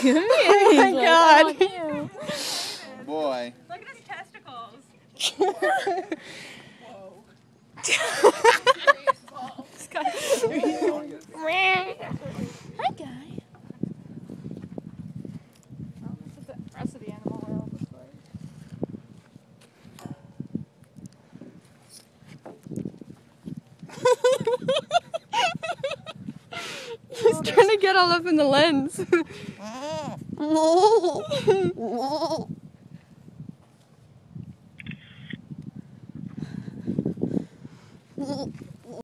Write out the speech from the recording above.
Oh my god. Oh boy. Look at his testicles. Whoa. This guy's Hi, guy. The rest of the animal world was He's trying to get all up in the lens.